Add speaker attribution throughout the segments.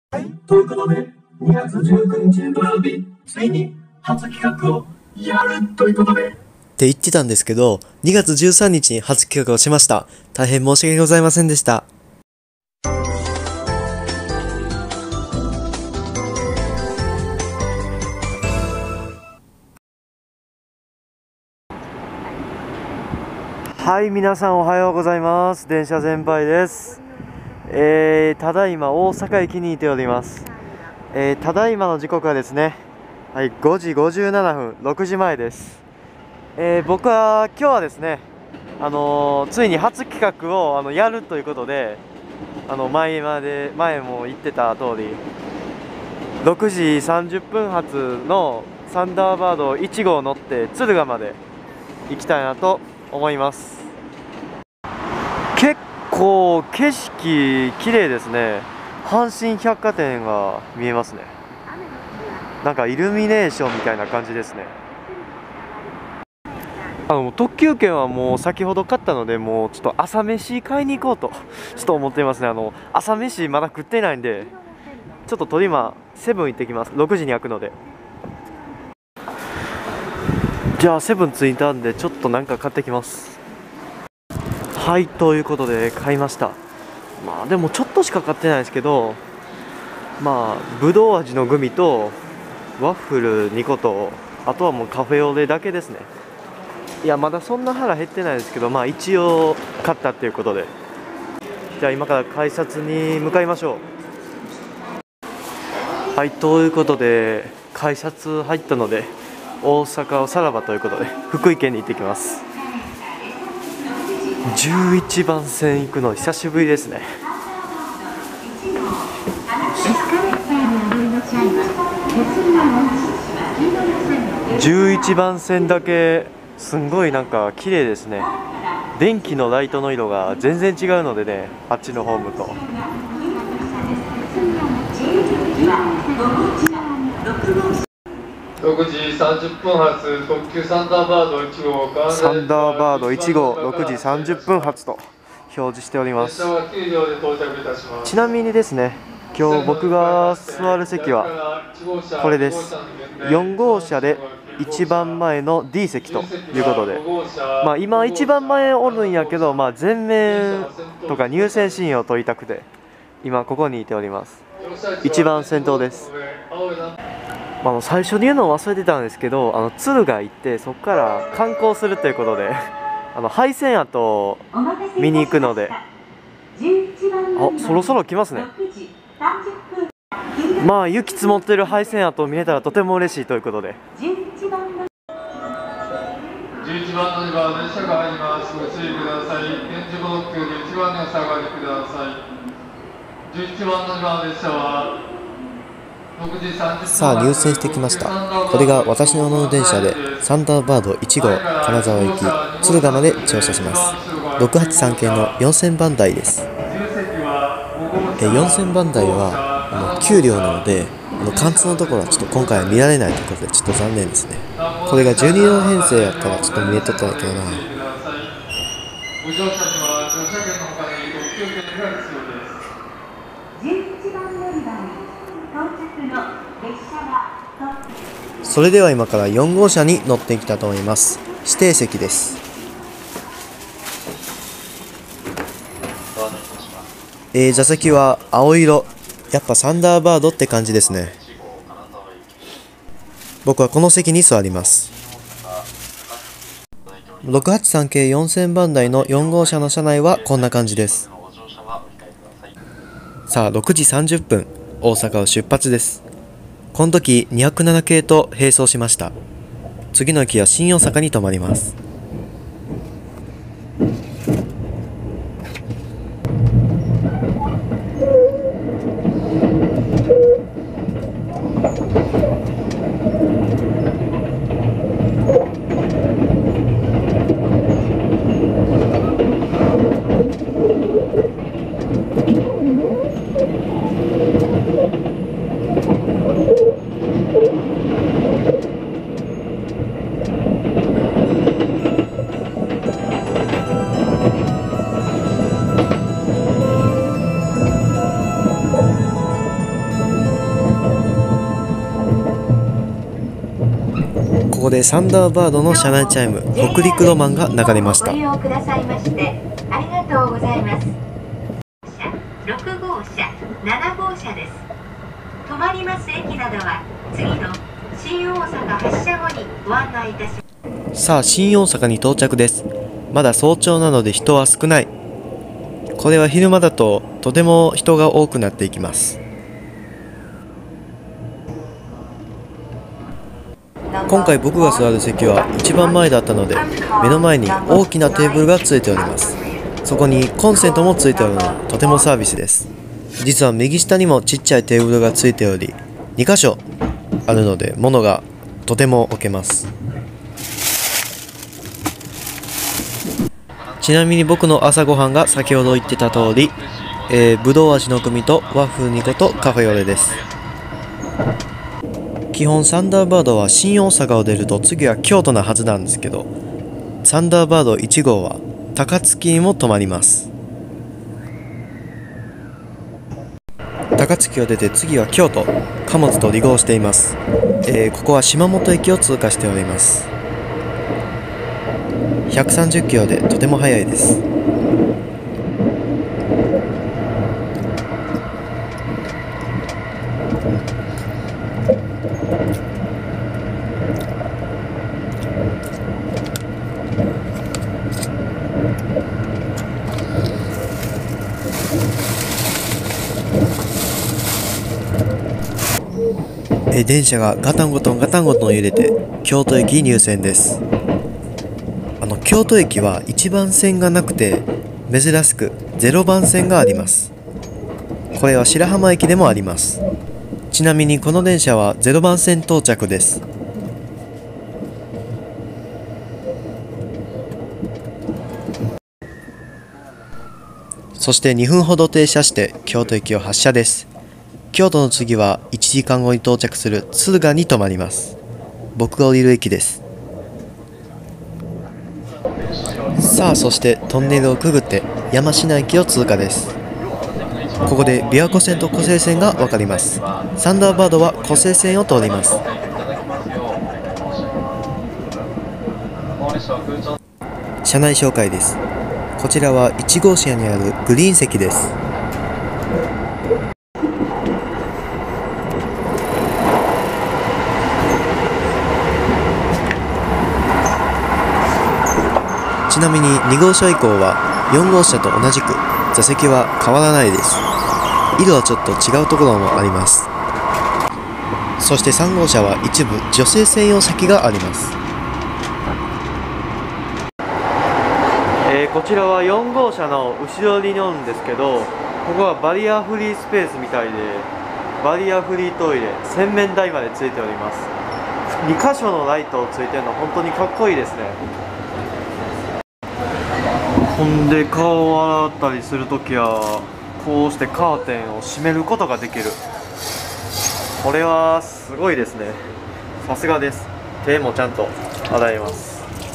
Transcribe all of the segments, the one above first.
Speaker 1: はい、ということで、2月19日土曜日、ついに初企画をやるということで。
Speaker 2: って言ってたんですけど、2月13日に初企画をしました。大変申し訳ございませんでした。はい、皆さんおはようございます。電車全敗です。ただいま大阪駅にいております。ただいまの時刻はですね、はい、5時57分、6時前です。僕は今日はですね、ついに初企画をやるということで、前も言ってた通り、6時30分発のサンダーバード1号乗って敦賀まで行きたいなと思います。結構景色綺麗ですね。阪神百貨店が見えますね。なんかイルミネーションみたいな感じですね。特急券はもう先ほど買ったので、もうちょっと朝飯買いに行こうとちょっと思っていますね。朝飯まだ食ってないんで、ちょっと取り今セブン行ってきます。6時に開くので。じゃあセブン着いたんで、ちょっとなんか買ってきます。はい、ということで買いました。まあでもちょっとしか買ってないですけど、まあぶどう味のグミとワッフル2個と、あとはもうカフェオレだけですね。いや、まだそんな腹減ってないですけど、まあ一応買ったっていうことで、じゃあ今から改札に向かいましょう。はい、ということで改札入ったので、大阪をさらばということで福井県に行ってきます。11番線行くの久しぶりですね。11番線だけすんごいなんか綺麗ですね。電気のライトの色が全然違うのでね、あっちのホームと。
Speaker 3: 6時30分発特急サンダーバード1号、
Speaker 2: サンダーバード1号6時30分発と表示しております。ちなみにですね、今日僕が座る席はこれです。4号車で一番前の D 席ということで、まあ今一番前おるんやけど、まあ前面とか入線シーンを撮りたくて今ここにいております。一番先頭です。最初に言うのを忘れてたんですけど、敦賀行ってそこから観光するということで廃線跡を見に行くので、そろそろ来ますね。まあ雪積もってる廃線跡を見れたらとても嬉しいということで、
Speaker 3: 11番乗り場電車が入ります。ご注意ください。電磁ブロック11番にお下がりください。11番乗り場電車は
Speaker 2: さあ入線してきました。これが私の乗る電車でサンダーバード1号金沢行き敦賀まで乗車します。683系の4000番台です。4000番台は給料なので、貫通のところはちょっと今回は見られないということでちょっと残念ですね。これが12両編成やったらちょっと見えとったんだけどな。
Speaker 3: ご乗車には乗車券の他に特急券が必要です。11番乗り場に到着の列車は。
Speaker 2: それでは今から4号車に乗っていきたいと思います。指定席です。座席は青色。やっぱサンダーバードって感じですね。僕はこの席に座ります。683系4000番台の4号車の車内はこんな感じです。さあ6時30分、大阪を出発です。この時207系と並走しました。次の駅は新大阪に停まります。 ここでサンダーバードの車内チャイム北陸ロマンが流れました。
Speaker 3: ご利用くださいましてありがとうございます。6号車、7号車です。止まります駅などは次の新大阪発車後にご案内いたします。
Speaker 2: さあ、新大阪に到着です。まだ早朝なので人は少ない。これは昼間だととても人が多くなっていきます。今回僕が座る席は一番前だったので、目の前に大きなテーブルがついております。そこにコンセントもついておるのでとてもサービスです。実は右下にもちっちゃいテーブルがついており、2箇所あるので物がとても置けます。ちなみに僕の朝ごはんが先ほど言ってた通り、ぶどう味のグミと和風2個とカフェオレです。基本サンダーバードは新大阪を出ると次は京都なはずなんですけど、サンダーバード1号は高槻にも止まります。高槻を出て次は京都、貨物と離合しています。ここは島本駅を通過しております。130キロでとても速いです。電車がガタンゴトンガタンゴトン揺れて京都駅入線です。京都駅は1番線がなくて珍しく0番線があります。これは白浜駅でもあります。ちなみにこの電車は0番線到着です。そして2分ほど停車して京都駅を発車です。京都の次は1時間後に到着する敦賀に停まります。僕が降りる駅です。さあ、そしてトンネルをくぐって山科駅を通過です。ここで琵琶湖線と湖西線が分かります。サンダーバードは湖西線を通ります。車内紹介です。こちらは1号車にあるグリーン席です。ちなみに2号車以降は4号車と同じく座席は変わらないです。色はちょっと違うところもあります。そして3号車は一部女性専用席があります。こちらは4号車の後ろに乗るんですけど、ここはバリアフリースペースみたいで、バリアフリートイレ、洗面台までついております。2箇所のライトをついてるの本当にかっこいいですね。ほんで顔を洗ったりするときはこうしてカーテンを閉めることができる。これはすごいですね。さすがです。手もちゃんと洗えます。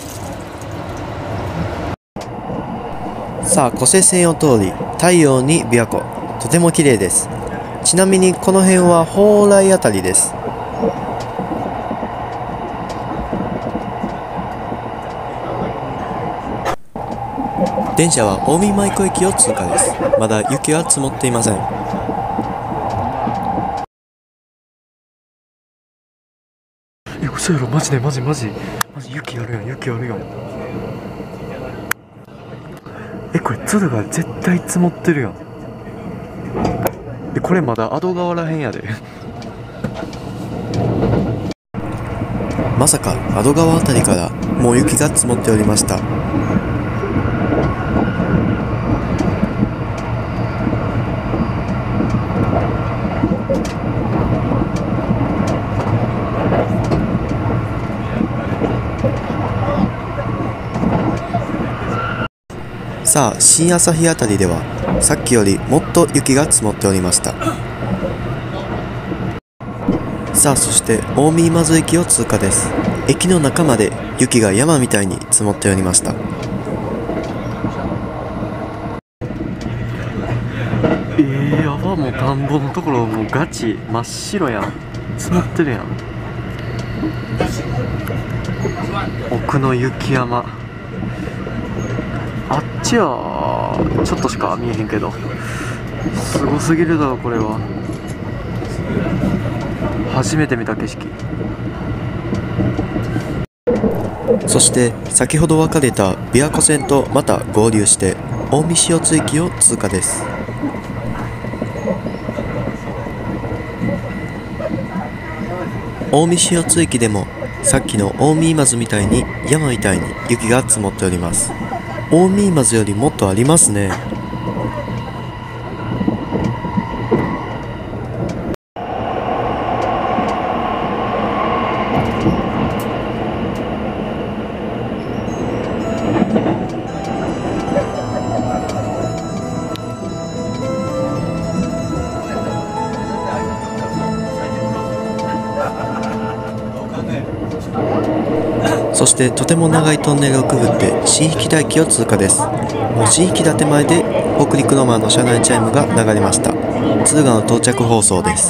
Speaker 2: さあ、湖西線を通り太陽に琵琶湖、とても綺麗です。ちなみにこの辺は蓬莱あたりです。電車は近江舞子駅を通過です。まだ雪は積もっていません。嘘やろ、マジでマジ雪あるやん、雪あるやん。これ鶴が絶対積もってるやん。でこれまだ厚川らへんやで。まさか厚川あたりからもう雪が積もっておりました。さあ、新旭あたりではさっきよりもっと雪が積もっておりました。さあ、そして近江今津駅を通過です。駅の中まで雪が山みたいに積もっておりました。やば、もう田んぼのところもうガチ真っ白やん。積もってるやん。 奥の雪山、あっちはちょっとしか見えへんけど、すごすぎるだろこれは。初めて見た景色。
Speaker 4: そして先ほど分かれた琵琶湖線とまた合流して大見塩津駅を通過です。大見塩津駅でもさっきの大見今津みたいに山みたいに雪が積もっております。大見今津よりもっとありますね。そしてとても長いトンネルをくぐって新疋田駅を通過です。もう新疋田手前で北陸ロマンの車内チャイムが流れました。敦賀の到着放送です。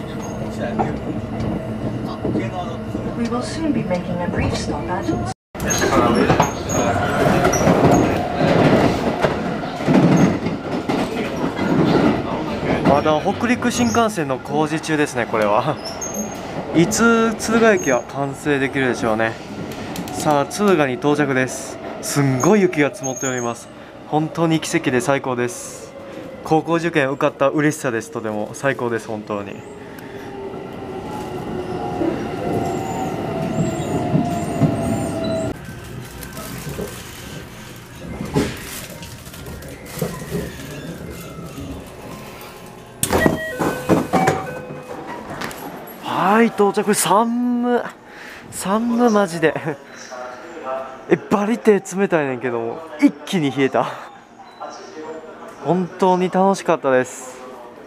Speaker 2: まだ北陸新幹線の工事中ですね。これはいつ敦賀駅は完成できるでしょうね。さあ敦賀に到着です。すんごい雪が積もっております。本当に奇跡で最高です。高校受験受かった嬉しさです。とても最高です。本当に。はい、到着。寒マジでバリ手冷たいねんけども一気に冷えた。本当に楽しかったです。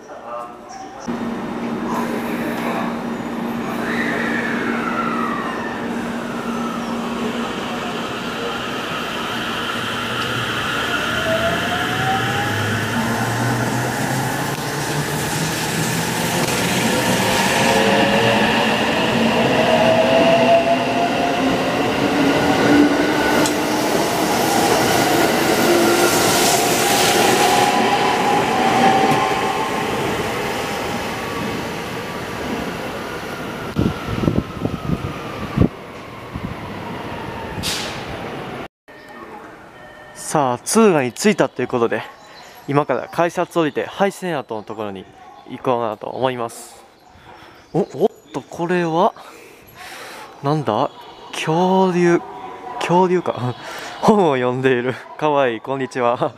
Speaker 2: さあ敦賀に着いたということで、今から改札降りて廃線跡のところに行こうなと思います。おっと、これはなんだ、恐竜か本を読んでいる。かわいい。こんにちは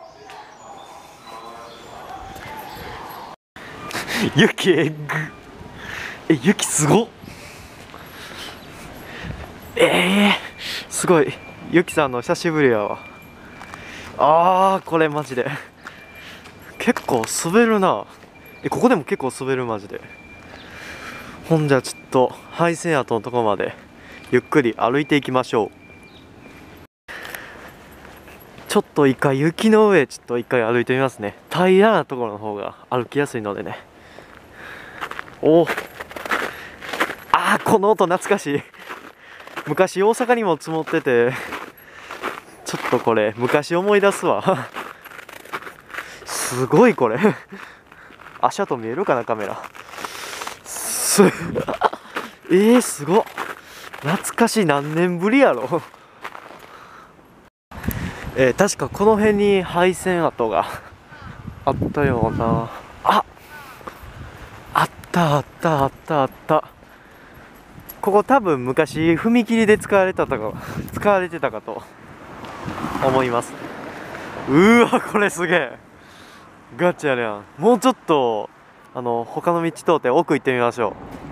Speaker 2: 雪えぐ、雪すごっ。すごい。ゆきさんの久しぶりやわ。これマジで結構滑るな。ここでも結構滑るマジで。ほんじゃちょっと廃線跡のとこまでゆっくり歩いていきましょう。ちょっと一回雪の上ちょっと一回歩いてみますね。平らなところの方が歩きやすいのでね。この音懐かしい。昔大阪にも積もってて、ちょっとこれ昔思い出すわすごいこれ足跡見えるかなカメラ。すごっ。懐かしい。何年ぶりやろ確かこの辺に廃線跡があったような。あったここ多分昔踏切で使われてたかと思います。これすげえガチやねん。もうちょっと他の道通って奥行ってみましょう。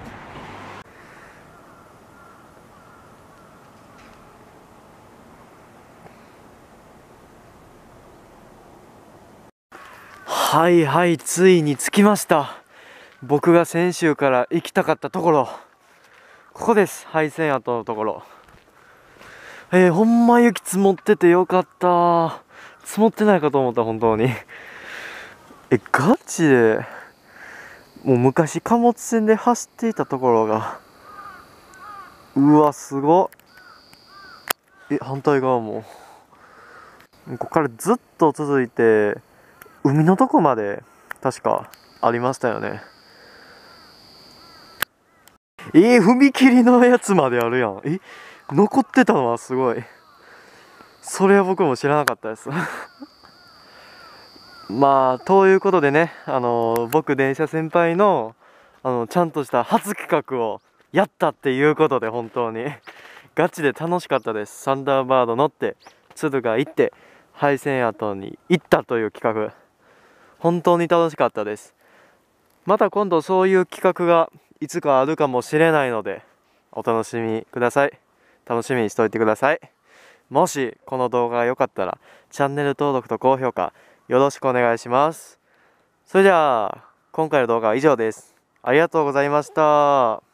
Speaker 2: はいついに着きました。僕が先週から行きたかったところ、ここです。廃線跡のところ。ほんま雪積もっててよかった。積もってないかと思った本当にガチでもう昔貨物船で走っていたところがうわすごっ。反対側もここからずっと続いて海のとこまで確かありましたよね。踏切のやつまであるやん。残ってたのはすごい。それは僕も知らなかったですまあということでね、僕電車先輩のちゃんとした初企画をやったっていうことで、本当にガチで楽しかったです。サンダーバード乗って敦賀行って廃線跡に行ったという企画、本当に楽しかったです。また今度そういう企画がいつかあるかもしれないのでお楽しみください。楽しみにしておいてください。もしこの動画が良かったらチャンネル登録と高評価よろしくお願いします。それでは今回の動画は以上です。ありがとうございました。